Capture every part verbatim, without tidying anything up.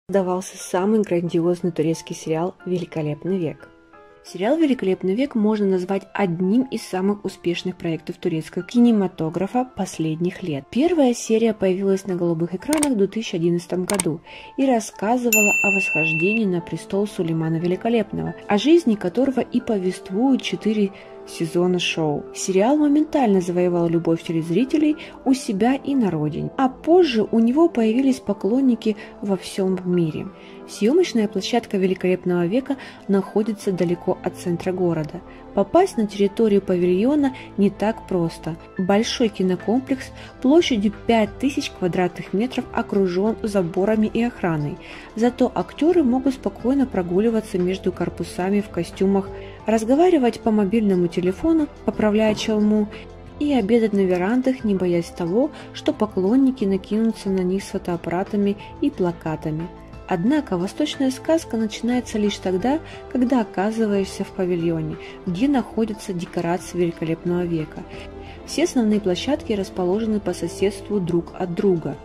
Создавался самый грандиозный турецкий сериал «Великолепный век». Сериал «Великолепный век» можно назвать одним из самых успешных проектов турецкого кинематографа последних лет. Первая серия появилась на голубых экранах в две тысячи одиннадцатом году и рассказывала о восхождении на престол Сулеймана Великолепного, о жизни которого и повествуют четыре сезона шоу. Сериал моментально завоевал любовь телезрителей у себя и на родине, а позже у него появились поклонники во всем мире. Съемочная площадка «Великолепного века» находится далеко от центра города. Попасть на территорию павильона не так просто. Большой кинокомплекс площадью пять тысяч квадратных метров окружен заборами и охраной. Зато актеры могут спокойно прогуливаться между корпусами в костюмах, разговаривать по мобильному телефону, поправляя челму, и обедать на верандах, не боясь того, что поклонники накинутся на них с фотоаппаратами и плакатами. Однако восточная сказка начинается лишь тогда, когда оказываешься в павильоне, где находятся декорации Великолепного века. Все основные площадки расположены по соседству друг от друга.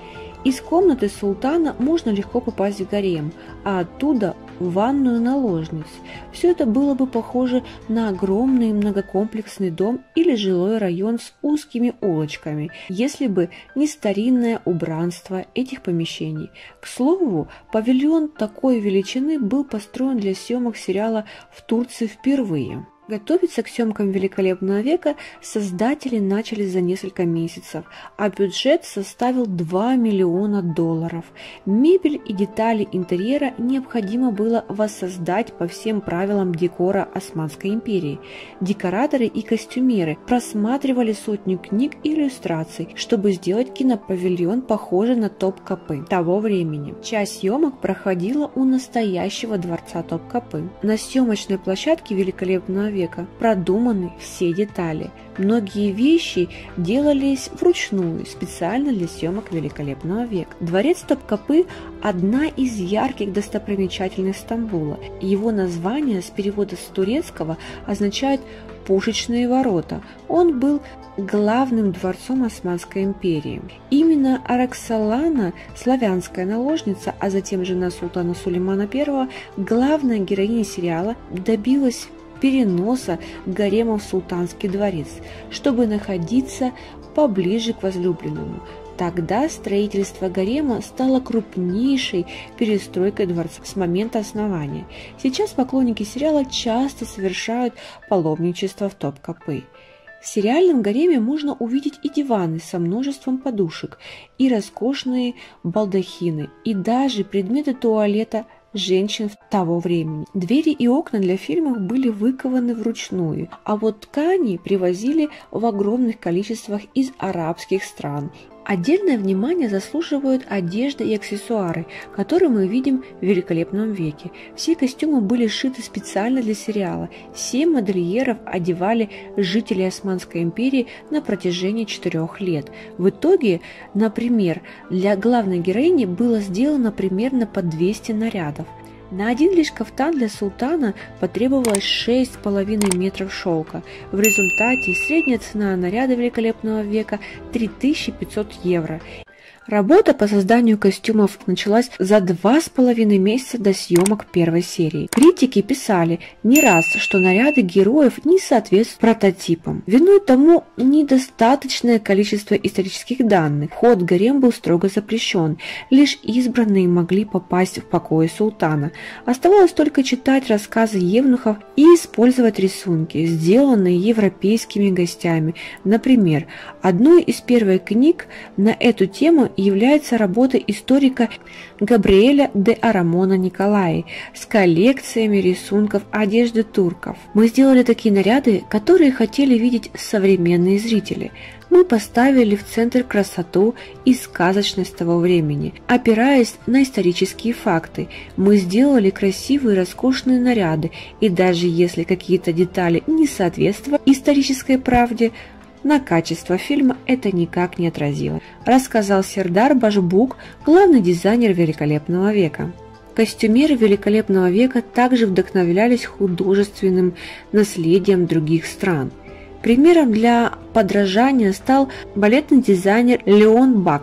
Из комнаты султана можно легко попасть в гарем, а оттуда в ванную наложниц. Все это было бы похоже на огромный многокомплексный дом или жилой район с узкими улочками, если бы не старинное убранство этих помещений. К слову, павильон такой величины был построен для съемок сериала в Турции впервые. Готовиться к съемкам «Великолепного века» создатели начали за несколько месяцев, а бюджет составил два миллиона долларов. Мебель и детали интерьера необходимо было воссоздать по всем правилам декора Османской империи. Декораторы и костюмеры просматривали сотню книг и иллюстраций, чтобы сделать кинопавильон похожий на Топкапы того времени. Часть съемок проходила у настоящего дворца Топкапы. На съемочной площадке «Великолепного века» века продуманы все детали. Многие вещи делались вручную, специально для съемок «Великолепного века». Дворец Топкапы – одна из ярких достопримечательностей Стамбула. Его название с перевода с турецкого означает «пушечные ворота». Он был главным дворцом Османской империи. Именно Араксалана, славянская наложница, а затем жена султана Сулеймана Первого, главная героиня сериала, добилась переноса гарема в султанский дворец, чтобы находиться поближе к возлюбленному. Тогда строительство гарема стало крупнейшей перестройкой дворца с момента основания. Сейчас поклонники сериала часто совершают паломничество в Топкапы. В сериальном гареме можно увидеть и диваны со множеством подушек, и роскошные балдахины, и даже предметы туалета женщин того времени. Двери и окна для фильмов были выкованы вручную, а вот ткани привозили в огромных количествах из арабских стран. Отдельное внимание заслуживают одежда и аксессуары, которые мы видим в «Великолепном веке». Все костюмы были сшиты специально для сериала. Семь модельеров одевали жителей Османской империи на протяжении четырех лет. В итоге, например, для главной героини было сделано примерно по двести нарядов. На один лишь кафтан для султана потребовалось шесть с половиной метров шелка. В результате средняя цена наряда «Великолепного века» – три тысячи пятьсот евро. Работа по созданию костюмов началась за два с половиной месяца до съемок первой серии. Критики писали не раз, что наряды героев не соответствуют прототипам. Виной тому недостаточное количество исторических данных. Вход в гарем был строго запрещен. Лишь избранные могли попасть в покои султана. Оставалось только читать рассказы евнухов и использовать рисунки, сделанные европейскими гостями. Например, одной из первых книг на эту тему является работа историка Габриэля де Арамона Николаи с коллекциями рисунков одежды турков. Мы сделали такие наряды, которые хотели видеть современные зрители. Мы поставили в центр красоту и сказочность того времени, опираясь на исторические факты. Мы сделали красивые роскошные наряды, и даже если какие-то детали не соответствуют исторической правде, на качество фильма это никак не отразило, рассказал Сердар Башбук, главный дизайнер «Великолепного века». Костюмеры «Великолепного века» также вдохновлялись художественным наследием других стран. Примером для подражания стал балетный дизайнер Леон Бакст.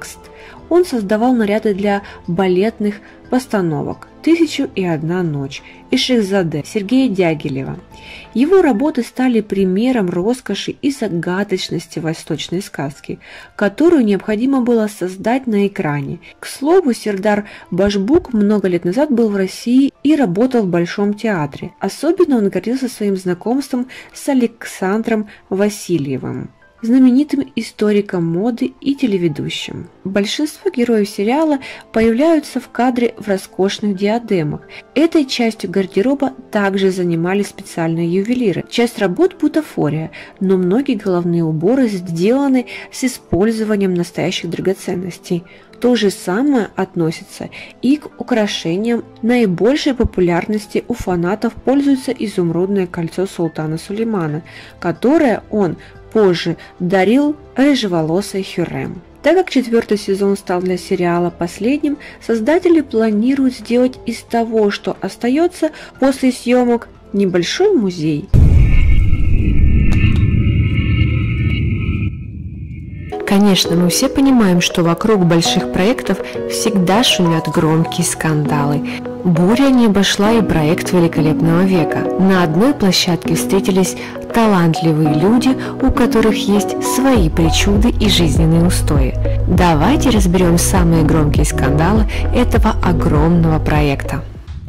Он создавал наряды для балетных постановок «Тысячу и одна ночь» и «Шехзаде» Сергея Дягилева. Его работы стали примером роскоши и загадочности восточной сказки, которую необходимо было создать на экране. К слову, Сердар Башбук много лет назад был в России и работал в Большом театре. Особенно он гордился своим знакомством с Александром Васильевым, знаменитым историком моды и телеведущим. Большинство героев сериала появляются в кадре в роскошных диадемах. Этой частью гардероба также занимались специальные ювелиры. Часть работ – бутафория, но многие головные уборы сделаны с использованием настоящих драгоценностей. То же самое относится и к украшениям. Наибольшей популярности у фанатов пользуется изумрудное кольцо султана Сулеймана, которое он позже дарил рыжеволосой Хюррем. Так как четвертый сезон стал для сериала последним, создатели планируют сделать из того, что остается после съемок, небольшой музей. Конечно, мы все понимаем, что вокруг больших проектов всегда шумят громкие скандалы. Буря не обошла и проект «Великолепного века». На одной площадке встретились талантливые люди, у которых есть свои причуды и жизненные устои. Давайте разберем самые громкие скандалы этого огромного проекта.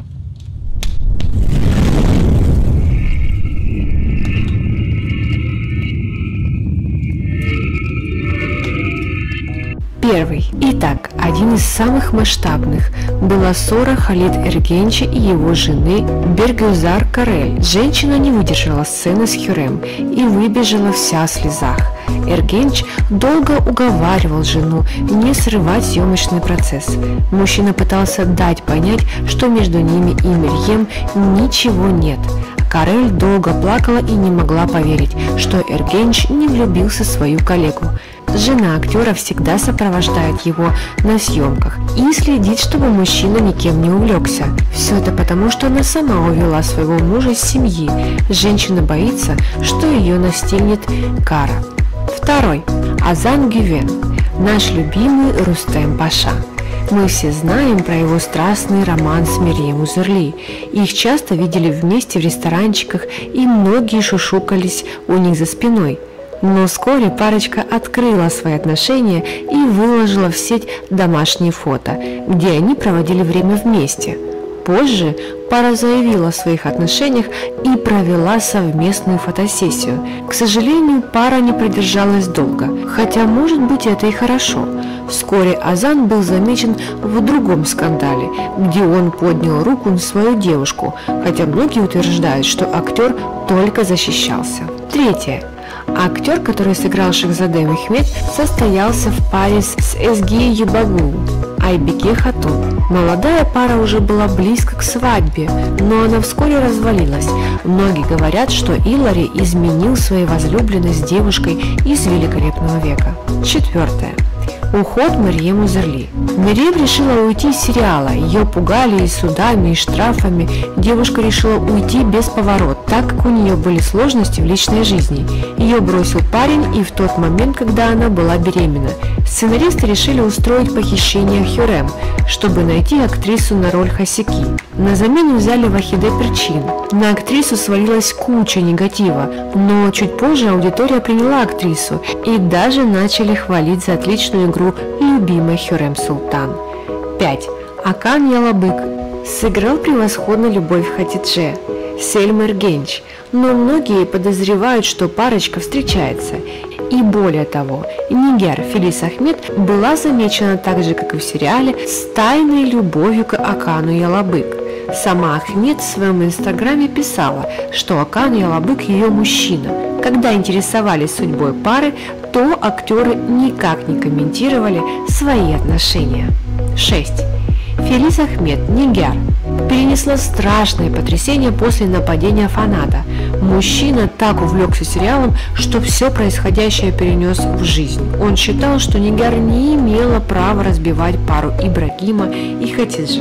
Первый. Итак, один из самых масштабных была ссора Халид Эргенча и его жены Бергюзар Карель. Женщина не выдержала сцены с Хюррем и выбежала вся в слезах. Эргенч долго уговаривал жену не срывать съемочный процесс. Мужчина пытался дать понять, что между ними и Мерьем ничего нет. Карель долго плакала и не могла поверить, что Эргенч не влюбился в свою коллегу. Жена актера всегда сопровождает его на съемках и следит, чтобы мужчина никем не увлекся. Все это потому, что она сама увела своего мужа из семьи. Женщина боится, что ее настигнет кара. Второй. Азан Гювен. Наш любимый Рустем Паша. Мы все знаем про его страстный роман с Мерьем Узерли. Их часто видели вместе в ресторанчиках, и многие шушукались у них за спиной. Но вскоре парочка открыла свои отношения и выложила в сеть домашние фото, где они проводили время вместе. Позже пара заявила о своих отношениях и провела совместную фотосессию. К сожалению, пара не продержалась долго, хотя, может быть, это и хорошо. Вскоре Азан был замечен в другом скандале, где он поднял руку на свою девушку, хотя многие утверждают, что актер только защищался. Третье. Актер, который сыграл Шехзаде Мехмед, состоялся в паре с Эзги Ебагу, Айбеке Хатун. Молодая пара уже была близко к свадьбе, но она вскоре развалилась. Многие говорят, что Илари изменил своей возлюбленной с девушкой из «Великолепного века». Четвертое. Уход Мерьем Узерли. Мерьем решила уйти из сериала. Ее пугали и судами, и штрафами. Девушка решила уйти без поворот, так как у нее были сложности в личной жизни. Ее бросил парень и в тот момент, когда она была беременна. Сценаристы решили устроить похищение Хюррем, чтобы найти актрису на роль Хасики. На замену взяли Вахиде Перчин. На актрису свалилась куча негатива, но чуть позже аудитория приняла актрису и даже начали хвалить за отличную игру любимой Хюррем Султан. пять. Акан Ялабык сыграл превосходно любовь Хатидже, Сельма Эргенч, но многие подозревают, что парочка встречается. И более того, Нигер Фелис Ахмед была замечена так же, как и в сериале, с тайной любовью к Акану Ялабык. Сама Ахмед в своем инстаграме писала, что Акан Ялабык ее мужчина. Когда интересовались судьбой пары, то актеры никак не комментировали свои отношения. шесть. Фелис Ахмед, Нигер, перенесла страшное потрясение после нападения фаната. Мужчина так увлекся сериалом, что все происходящее перенес в жизнь. Он считал, что Нигер не имела права разбивать пару Ибрагима и Хатидже.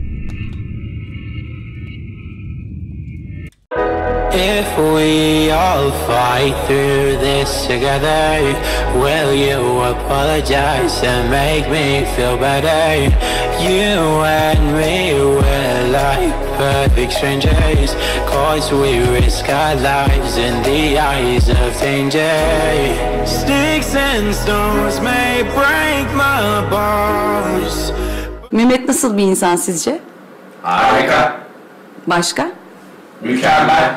If we are all fight through this together. Will you apologize and make me feel better? You and me, we're like perfect strangers, cause we risk our lives in the eyes of danger. Sticks and stones may break my bones. Mehmet nasıl bir insan sizce? Harika. Başka? Mükemmel.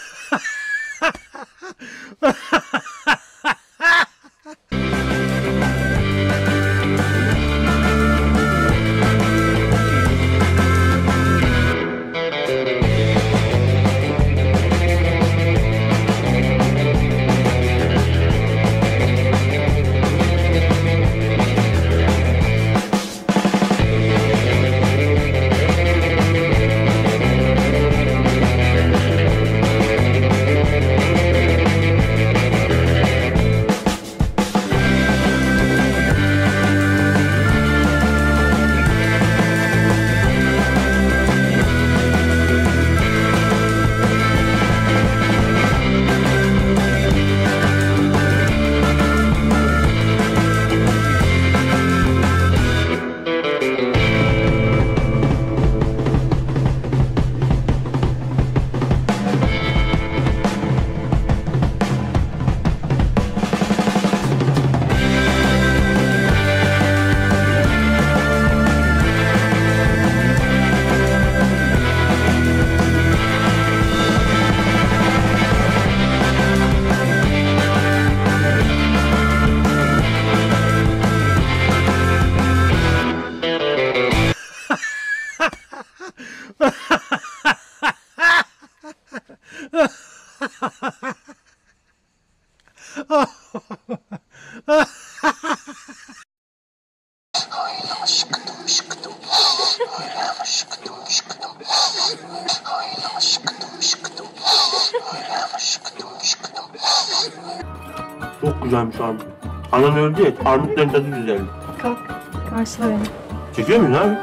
Çok güzelmiş armut. Anan öldü ya, armutların tadı güzeldi. Kalk, karşıla beni. Çekiyor muyum abi?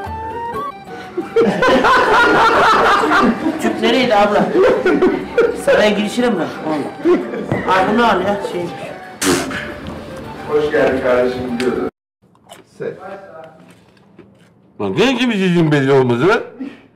Tüp nereydi abla? Saraya girişine mi? Ay bunu al ya, şeymiş. Hoş geldin kardeşim diyordu. Sen. Lan ne gibi sizin belli olmaz lan?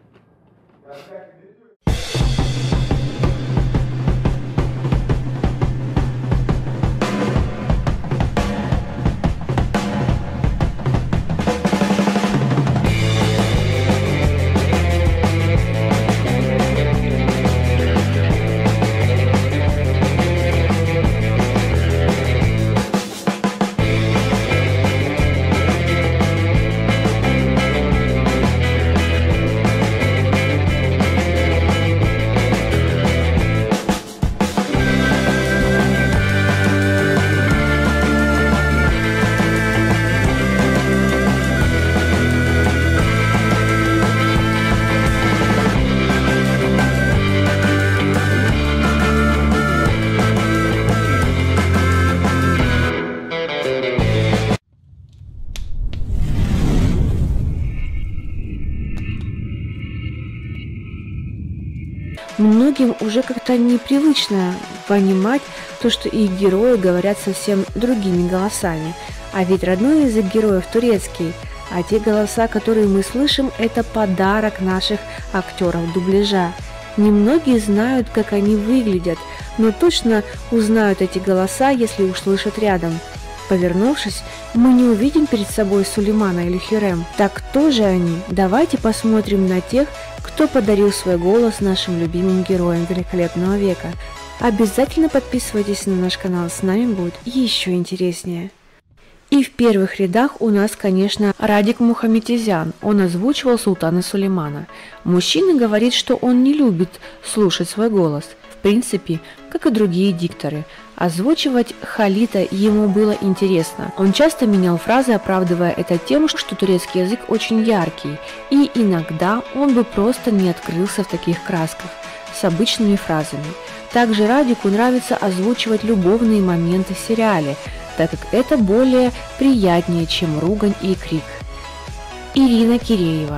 Многим уже как-то непривычно понимать то, что их герои говорят совсем другими голосами. А ведь родной язык героев турецкий, а те голоса, которые мы слышим, это подарок наших актеров дубляжа. Немногие знают, как они выглядят, но точно узнают эти голоса, если услышат рядом. Повернувшись, мы не увидим перед собой Сулеймана или Хюррем. Так кто же они? Давайте посмотрим на тех, кто подарил свой голос нашим любимым героям великолепного века. Обязательно подписывайтесь на наш канал, с нами будет еще интереснее. И в первых рядах у нас, конечно, Радик Мухаметезян. Он озвучивал Султана Сулеймана. Мужчина говорит, что он не любит слушать свой голос. В принципе, как и другие дикторы. Озвучивать Халита ему было интересно. Он часто менял фразы, оправдывая это тем, что турецкий язык очень яркий, и иногда он бы просто не открылся в таких красках, с обычными фразами. Также Радику нравится озвучивать любовные моменты в сериале, так как это более приятнее, чем ругань и крик. Ирина Киреева.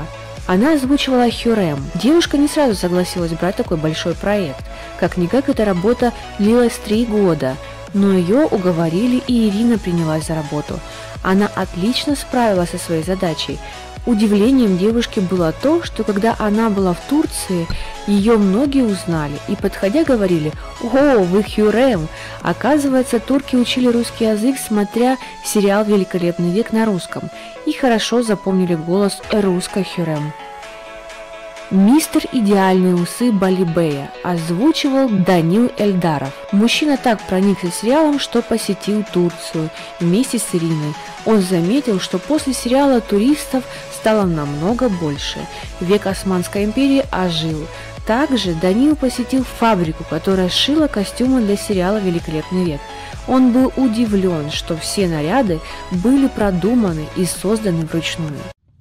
Она озвучивала Хюррем. Девушка не сразу согласилась брать такой большой проект. Как-никак эта работа длилась три года, но ее уговорили, и Ирина принялась за работу. Она отлично справилась со своей задачей. Удивлением девушки было то, что когда она была в Турции, ее многие узнали и, подходя, говорили: «О, вы Хюррем!» Оказывается, турки учили русский язык, смотря сериал «Великолепный век» на русском, и хорошо запомнили голос русской Хюррем. Мистер Идеальные усы Балибея озвучивал Данил Эльдаров. Мужчина так проникся сериалом, что посетил Турцию вместе с Ириной. Он заметил, что после сериала туристов стало намного больше. Век Османской империи ожил. Также Данил посетил фабрику, которая шила костюмы для сериала «Великолепный век». Он был удивлен, что все наряды были продуманы и созданы вручную.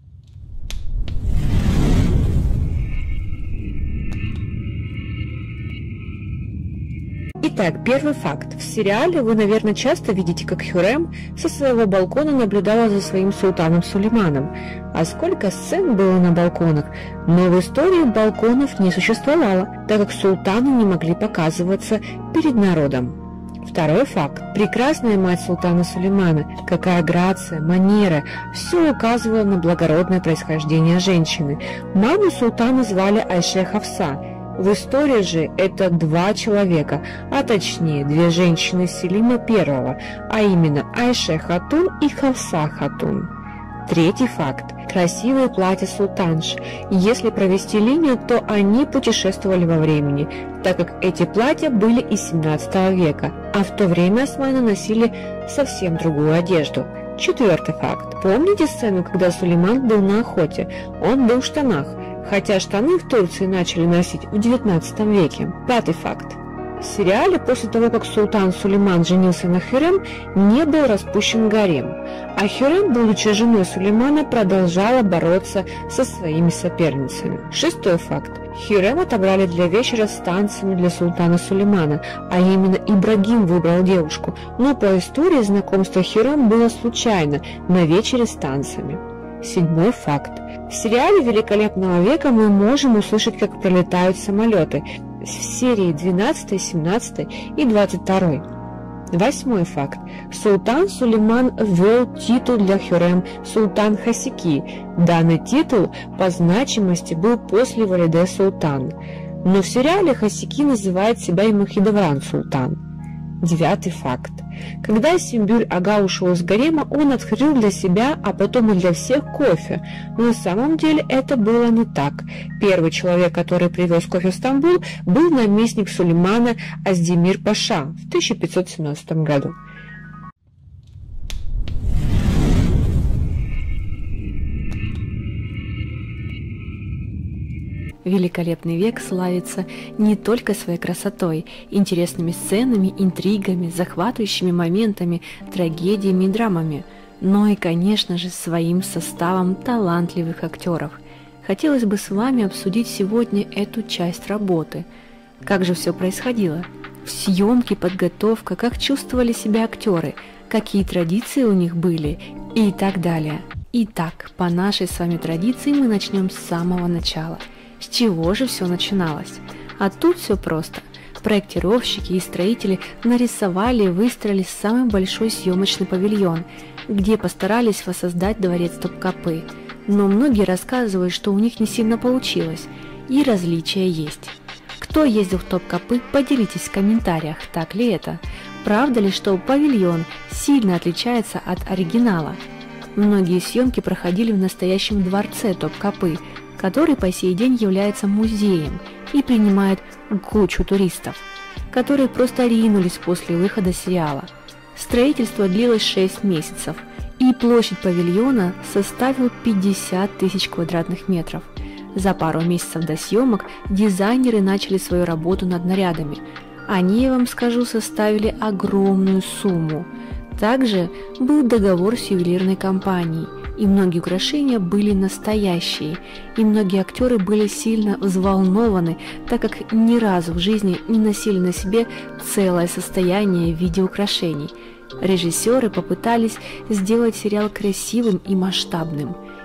Итак, первый факт. В сериале вы, наверное, часто видите, как Хюррем со своего балкона наблюдала за своим султаном Сулейманом. А сколько сцен было на балконах? Но в истории балконов не существовало, так как султаны не могли показываться перед народом. Второй факт. Прекрасная мать султана Сулеймана, какая грация, манера, все указывало на благородное происхождение женщины. Маму султана звали Айше Хафса. В истории же это два человека, а точнее две женщины Селима Первого, а именно Айше Хатун и Хафса Хатун. Третий факт. Красивые платья султанш. Если провести линию, то они путешествовали во времени, так как эти платья были из семнадцатого века, а в то время османы носили совсем другую одежду. Четвертый факт. Помните сцену, когда Сулейман был на охоте? Он был в штанах, хотя штаны в Турции начали носить в девятнадцатом веке. Пятый факт. В сериале после того, как султан Сулейман женился на Хюррем, не был распущен гарем, а Хюррем, будучи женой Сулеймана, продолжала бороться со своими соперницами. Шестой факт. Хюррем отобрали для вечера с танцами для султана Сулеймана, а именно Ибрагим выбрал девушку, но по истории знакомство Хюррем было случайно на вечере с танцами. Седьмой факт. В сериале «Великолепного века» мы можем услышать, как пролетают самолеты в серии двенадцатой, семнадцатой и двадцать второй. Восьмой факт. Султан Сулейман ввел титул для Хюррем «Султан Хасики». Данный титул по значимости был после Валиде Султан. Но в сериале Хасики называет себя и Мухидевран Султан. Девятый факт. Когда Симбюль-ага ушел из гарема, он открыл для себя, а потом и для всех кофе. Но на самом деле это было не так. Первый человек, который привез кофе в Стамбул, был наместник Сулеймана Аздемир Паша в тысяча пятьсот семнадцатом году. «Великолепный век» славится не только своей красотой, интересными сценами, интригами, захватывающими моментами, трагедиями и драмами, но и, конечно же, своим составом талантливых актеров. Хотелось бы с вами обсудить сегодня эту часть работы. Как же все происходило? Съемки, подготовка, как чувствовали себя актеры, какие традиции у них были и так далее. Итак, по нашей с вами традиции мы начнем с самого начала. С чего же все начиналось? А тут все просто. Проектировщики и строители нарисовали и выстроили самый большой съемочный павильон, где постарались воссоздать дворец Топкапы. Но многие рассказывают, что у них не сильно получилось, и различия есть. Кто ездил в Топкапы, поделитесь в комментариях, так ли это? Правда ли, что павильон сильно отличается от оригинала? Многие съемки проходили в настоящем дворце Топкапы, который по сей день является музеем и принимает кучу туристов, которые просто ринулись после выхода сериала. Строительство длилось шесть месяцев, и площадь павильона составила пятьдесят тысяч квадратных метров. За пару месяцев до съемок дизайнеры начали свою работу над нарядами. Они, я вам скажу, составили огромную сумму. Также был договор с ювелирной компанией, и многие украшения были настоящие, и многие актеры были сильно взволнованы, так как ни разу в жизни не носили на себе целое состояние в виде украшений. Режиссеры попытались сделать сериал красивым и масштабным,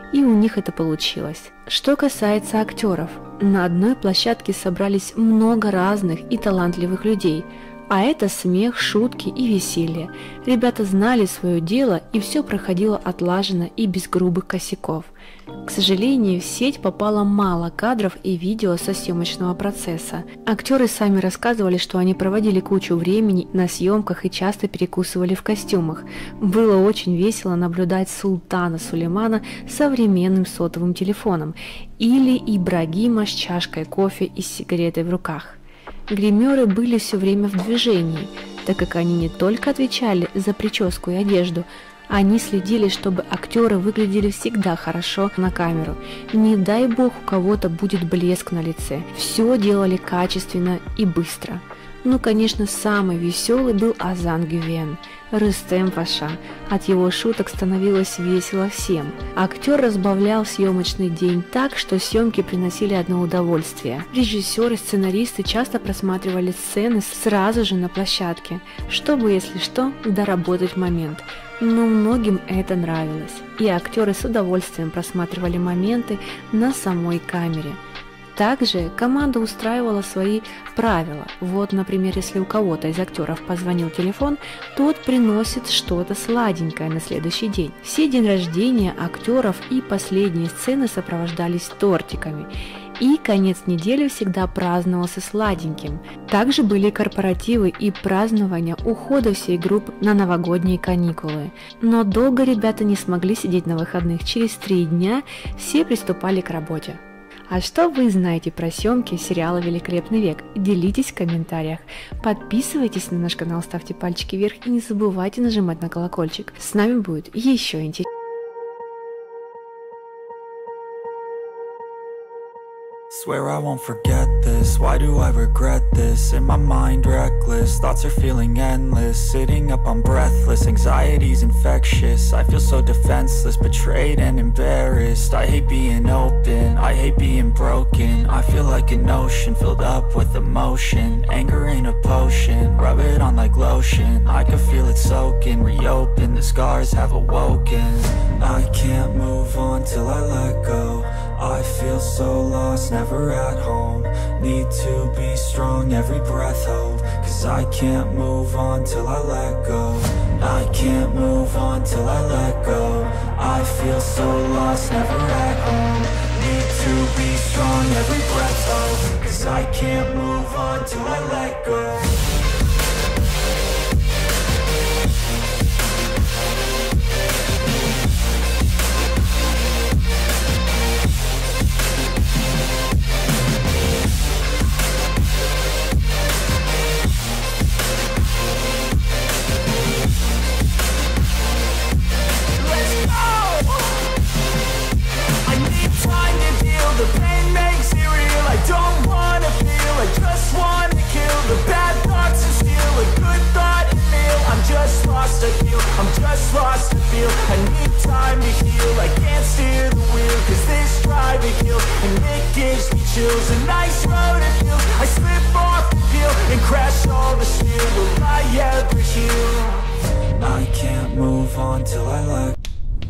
и у них это получилось. Что касается актеров, на одной площадке собрались много разных и талантливых людей, а это смех, шутки и веселье. Ребята знали свое дело, и все проходило отлаженно и без грубых косяков. К сожалению, в сеть попало мало кадров и видео со съемочного процесса. Актеры сами рассказывали, что они проводили кучу времени на съемках и часто перекусывали в костюмах. Было очень весело наблюдать Султана Сулеймана с современным сотовым телефоном или Ибрагима с чашкой кофе и сигаретой в руках. Гримеры были все время в движении, так как они не только отвечали за прическу и одежду, они следили, чтобы актеры выглядели всегда хорошо на камеру. Не дай бог у кого-то будет блеск на лице. Все делали качественно и быстро. Ну, конечно, самый веселый был Озан Гювен, Рустем Паша. От его шуток становилось весело всем. Актер разбавлял съемочный день так, что съемки приносили одно удовольствие. Режиссеры, сценаристы часто просматривали сцены сразу же на площадке, чтобы, если что, доработать момент. Но многим это нравилось, и актеры с удовольствием просматривали моменты на самой камере. Также команда устраивала свои правила. Вот, например, если у кого-то из актеров позвонил телефон, тот приносит что-то сладенькое на следующий день. Все день рождения актеров и последние сцены сопровождались тортиками. И конец недели всегда праздновался сладеньким. Также были корпоративы и празднования ухода всей группы на новогодние каникулы. Но долго ребята не смогли сидеть на выходных. Через три дня все приступали к работе. А что вы знаете про съемки сериала «Великолепный век»? Делитесь в комментариях. Подписывайтесь на наш канал, ставьте пальчики вверх и не забывайте нажимать на колокольчик. С нами будет еще интереснее. Swear I won't forget this, why do I regret this? In my mind reckless, thoughts are feeling endless. Sitting up I'm breathless, anxiety's infectious. I feel so defenseless, betrayed and embarrassed. I hate being open, I hate being broken. I feel like an ocean filled up with emotion. Anger ain't a potion, rub it on like lotion. I can feel it soaking, reopen, the scars have awoken. I can't move on till I let go. I feel so lost, never at home. Need to be strong, every breath hold. Cause I can't move on till I let go. I can't move on till I let go. I feel so lost, never at home. Need to be strong, every breath hold. Cause I can't move on till I let go. The pain makes it real, I don't wanna feel, I just wanna kill the bad thoughts and steal a good thought and feel. I'm just lost, I feel, I'm just lost, I feel. I need time to heal, I can't steer the wheel. Cause this drive it kills, and it gives me chills. A nice road it feels, I slip off the peel and crash all the steel. Will I ever heal? I can't move on till I let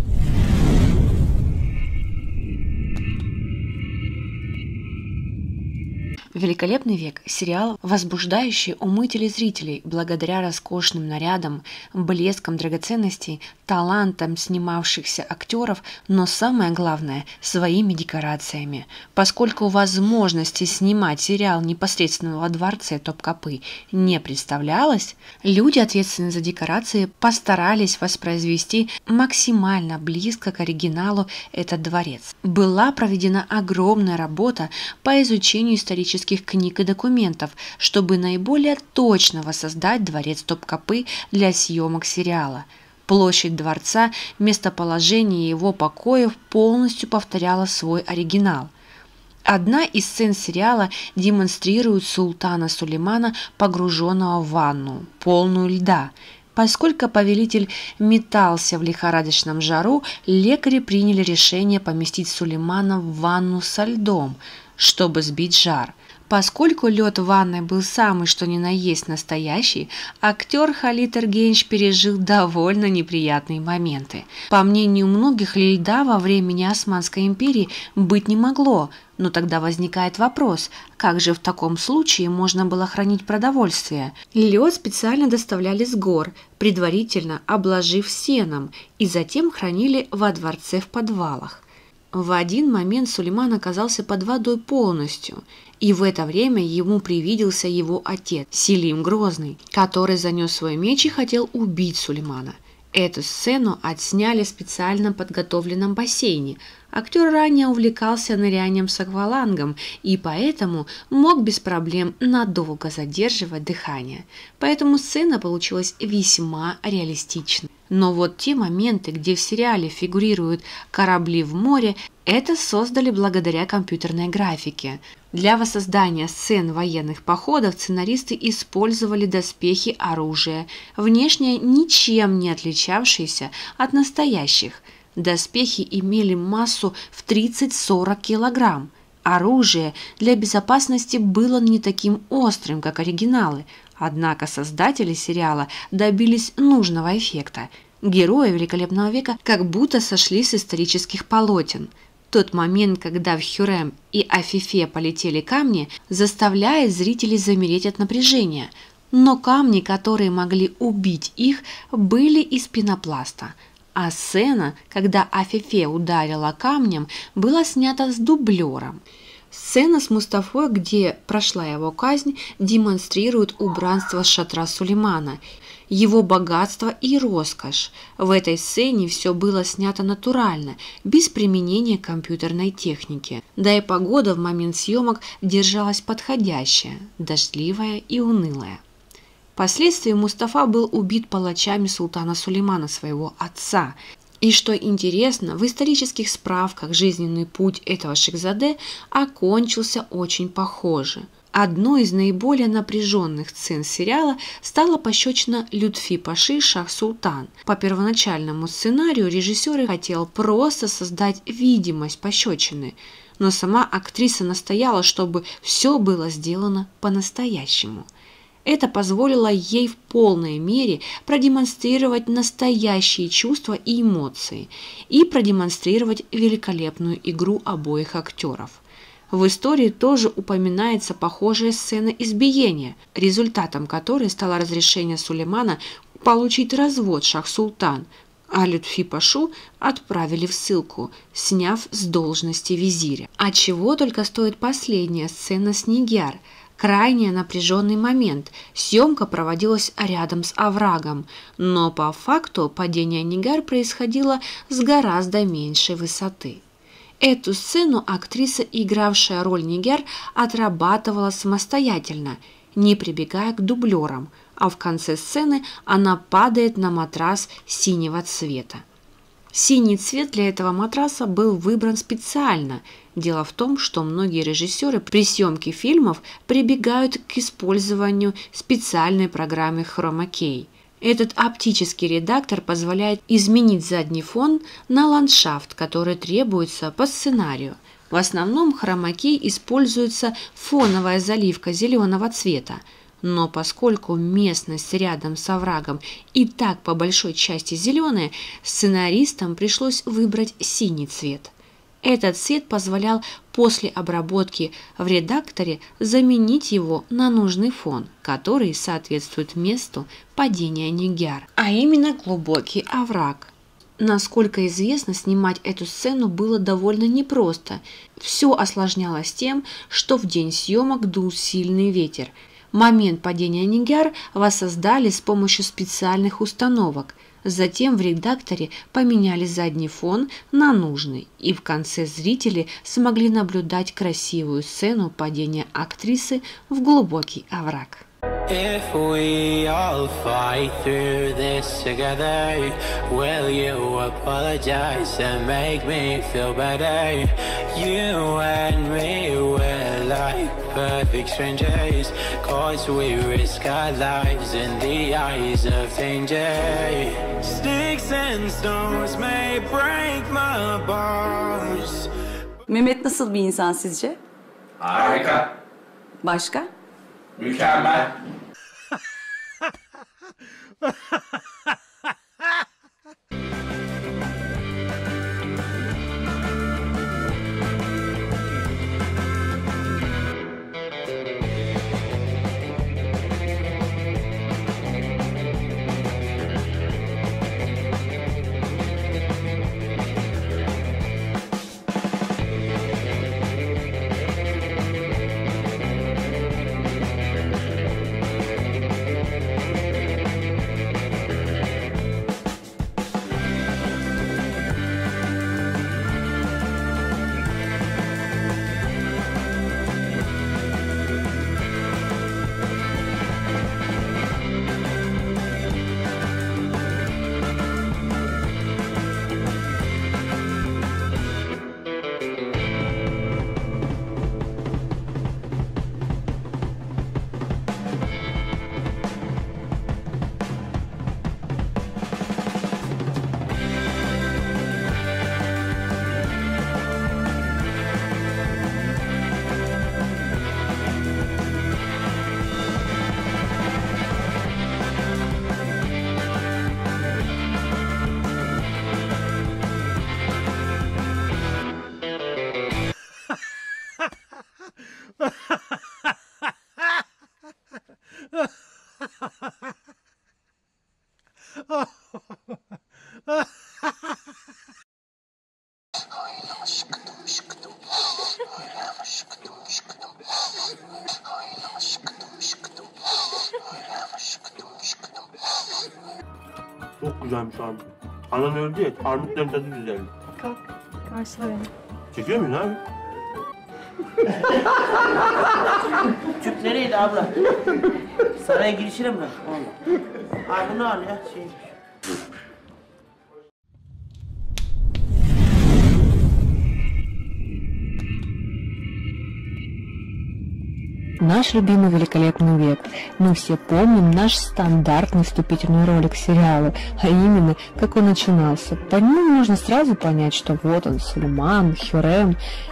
«Великолепный век» – сериал, возбуждающий умы телезрителей благодаря роскошным нарядам, блескам драгоценностей, талантам снимавшихся актеров, но самое главное – своими декорациями. Поскольку возможности снимать сериал непосредственно во дворце Топкапы не представлялось, люди, ответственные за декорации, постарались воспроизвести максимально близко к оригиналу этот дворец. Была проведена огромная работа по изучению исторических книг и документов, чтобы наиболее точно воссоздать дворец Топкапы для съемок сериала. Площадь дворца, местоположение его покоев полностью повторяла свой оригинал. Одна из сцен сериала демонстрирует султана Сулеймана, погруженного в ванну, полную льда. Поскольку повелитель метался в лихорадочном жару, лекари приняли решение поместить Сулеймана в ванну со льдом, чтобы сбить жар. Поскольку лед в ванной был самый что ни на есть настоящий, актер Халид Эргенч пережил довольно неприятные моменты. По мнению многих, льда во времени Османской империи быть не могло, но тогда возникает вопрос, как же в таком случае можно было хранить продовольствие? Лед специально доставляли с гор, предварительно обложив сеном, и затем хранили во дворце в подвалах. В один момент Сулейман оказался под водой полностью, и в это время ему привиделся его отец, Селим Грозный, который занес свой меч и хотел убить Сулеймана. Эту сцену отсняли в специально подготовленном бассейне. Актер ранее увлекался нырянием с аквалангом и поэтому мог без проблем надолго задерживать дыхание. Поэтому сцена получилась весьма реалистичной. Но вот те моменты, где в сериале фигурируют корабли в море, это создали благодаря компьютерной графике. Для воссоздания сцен военных походов сценаристы использовали доспехи оружия, внешне ничем не отличавшиеся от настоящих. Доспехи имели массу в тридцать-сорок килограмм. Оружие для безопасности было не таким острым, как оригиналы, однако создатели сериала добились нужного эффекта. Герои Великолепного века как будто сошли с исторических полотен. Тот момент, когда в Хюррем и Афифе полетели камни, заставляет зрителей замереть от напряжения. Но камни, которые могли убить их, были из пенопласта. А сцена, когда Афифе ударила камнем, была снята с дублером. Сцена с Мустафой, где прошла его казнь, демонстрирует убранство шатра Сулеймана, его богатство и роскошь. В этой сцене все было снято натурально, без применения компьютерной техники. Да и погода в момент съемок держалась подходящая, дождливая и унылая. Впоследствии Мустафа был убит палачами султана Сулеймана, своего отца. И что интересно, в исторических справках жизненный путь этого шейхзаде окончился очень похоже. Одной из наиболее напряженных сцен сериала стала пощечина Лютфи Паши Шах-Султан. По первоначальному сценарию режиссер хотел просто создать видимость пощечины, но сама актриса настояла, чтобы все было сделано по-настоящему. Это позволило ей в полной мере продемонстрировать настоящие чувства и эмоции и продемонстрировать великолепную игру обоих актеров. В истории тоже упоминается похожая сцена избиения, результатом которой стало разрешение Сулеймана получить развод Шах-Султан, а Лютфи Пашу отправили в ссылку, сняв с должности визиря. А чего только стоит последняя сцена с Нигяр. Крайне напряженный момент. Съемка проводилась рядом с оврагом, но по факту падение Нигяр происходило с гораздо меньшей высоты. Эту сцену актриса, игравшая роль Нигяр, отрабатывала самостоятельно, не прибегая к дублерам, а в конце сцены она падает на матрас синего цвета. Синий цвет для этого матраса был выбран специально. Дело в том, что многие режиссеры при съемке фильмов прибегают к использованию специальной программы Chroma Key. Этот оптический редактор позволяет изменить задний фон на ландшафт, который требуется по сценарию. В основном в Chroma Key используется фоновая заливка зеленого цвета. Но поскольку местность рядом с оврагом и так по большой части зеленая, сценаристам пришлось выбрать синий цвет. Этот цвет позволял после обработки в редакторе заменить его на нужный фон, который соответствует месту падения Нигяр, а именно глубокий овраг. Насколько известно, снимать эту сцену было довольно непросто. Все осложнялось тем, что в день съемок дул сильный ветер. Момент падения Нигяр воссоздали с помощью специальных установок. Затем в редакторе поменяли задний фон на нужный, и в конце зрители смогли наблюдать красивую сцену падения актрисы в глубокий овраг. If we all fight through this together, will you apologize and make me feel better? You and me, we're like perfect strangers, cause we risk our lives in the eyes of danger. Sticks and stones may break my bones. Mehmet nasıl bir insan sizce? Harika. Başka? Mükemmel. Çok güzelmiş abi. Anan öldü ya, armutların tadı güzeldi. Kalk. Karşıla beni. Çekiyor muyum abi? Tüp nereydi abla? Saraya girişine mi? Oğlum. Ay bunu al ya. Şey. Наш любимый «Великолепный век». Мы все помним наш стандартный вступительный ролик к сериалу, а именно, как он начинался. По нему можно сразу понять, что вот он, Сулейман, Хюррем.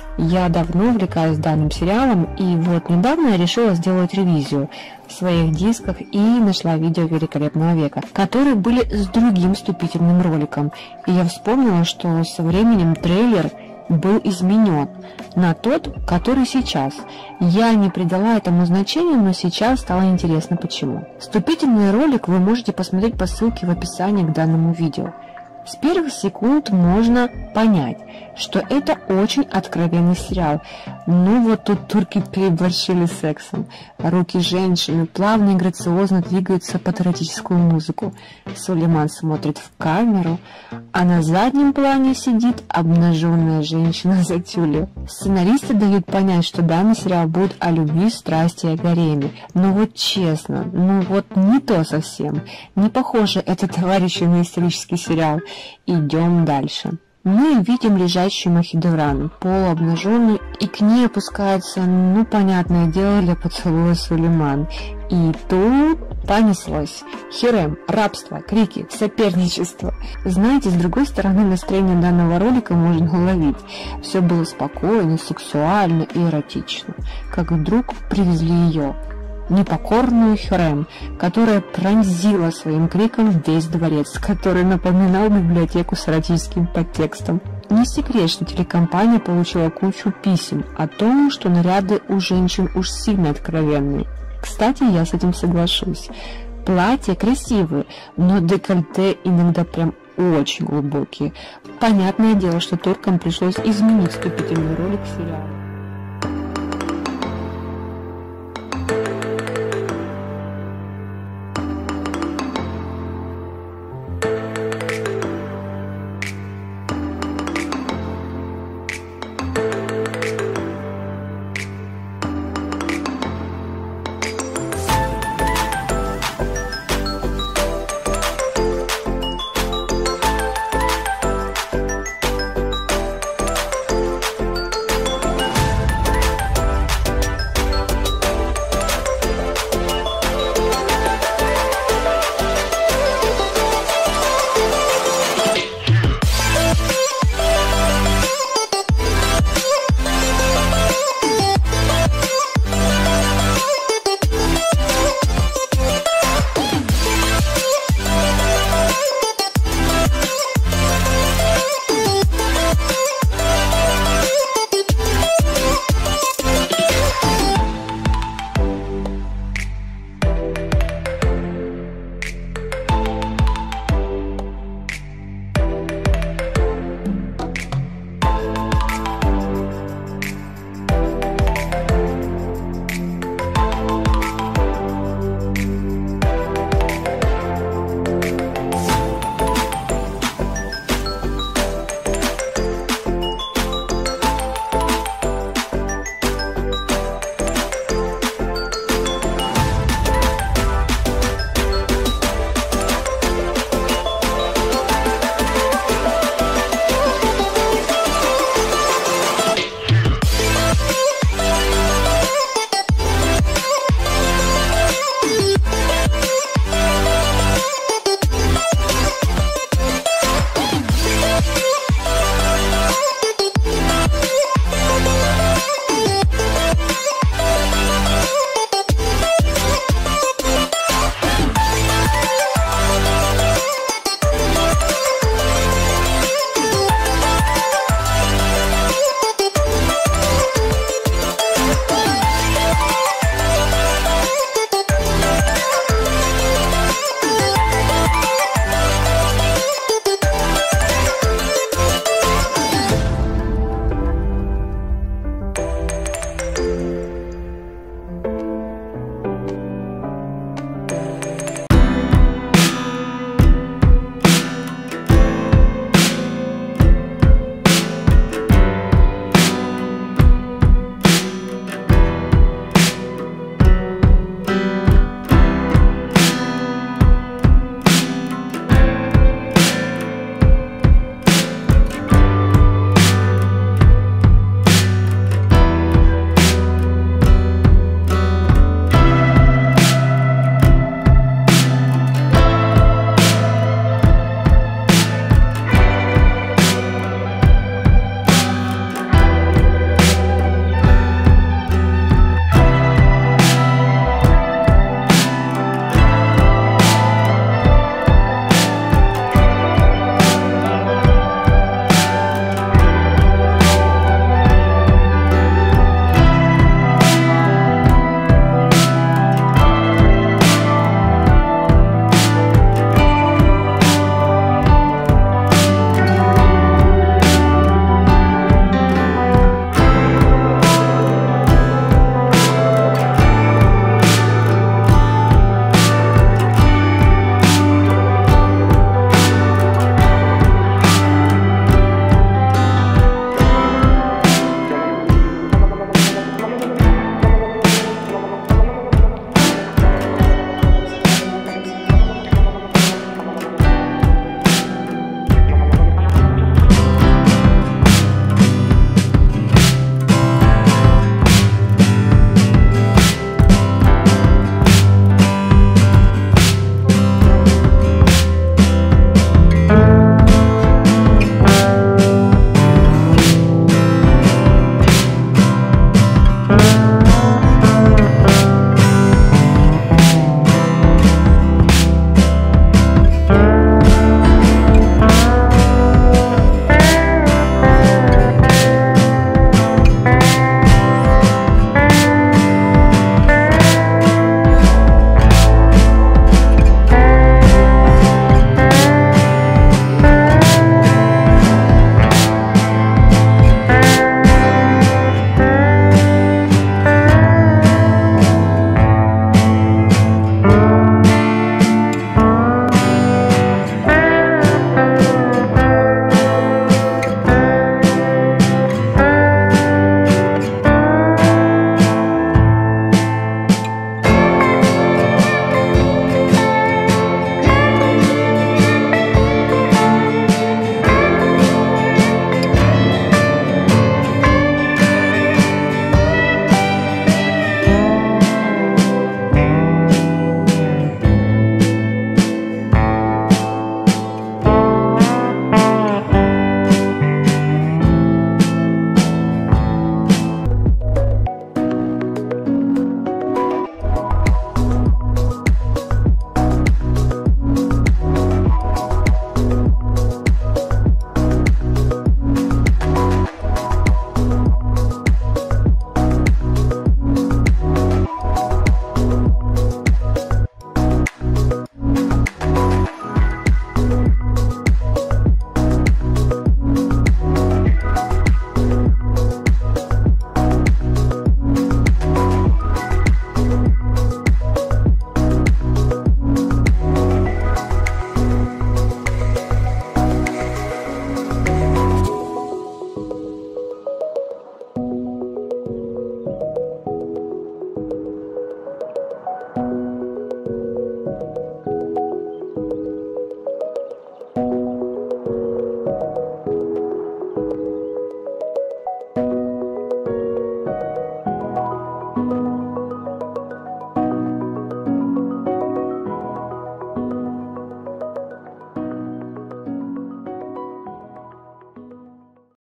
Я давно увлекаюсь данным сериалом, и вот недавно я решила сделать ревизию в своих дисках и нашла видео «Великолепного века», которые были с другим вступительным роликом. И я вспомнила, что со временем трейлер был изменен на тот, который сейчас. Я не придала этому значения, но сейчас стало интересно почему. Вступительный ролик вы можете посмотреть по ссылке в описании к данному видео. С первых секунд можно понять, что это очень откровенный сериал. Ну вот тут турки переборщили с сексом. Руки женщины плавно и грациозно двигаются под эротическую музыку. Сулейман смотрит в камеру, а на заднем плане сидит обнаженная женщина за тюлью. Сценаристы дают понять, что данный сериал будет о любви, страсти и о гареме. Но вот честно, ну вот не то совсем. Не похоже это, товарищи, на исторический сериал. Идем дальше. Мы видим лежащую Махидеврану, полуобнаженную, и к ней опускается, ну, понятное дело, для поцелуя Сулейман. И тут понеслось. Хюррем, рабство, крики, соперничество. Знаете, с другой стороны, настроение данного ролика можно уловить. Все было спокойно, сексуально и эротично. Как вдруг привезли ее, непокорную Хюррем, которая пронзила своим криком весь дворец, который напоминал библиотеку с эротическим подтекстом. Не секрет, что телекомпания получила кучу писем о том, что наряды у женщин уж сильно откровенные. Кстати, я с этим соглашусь. Платья красивые, но декольте иногда прям очень глубокие. Понятное дело, что туркам пришлось изменить вступительный ролик к сериалу.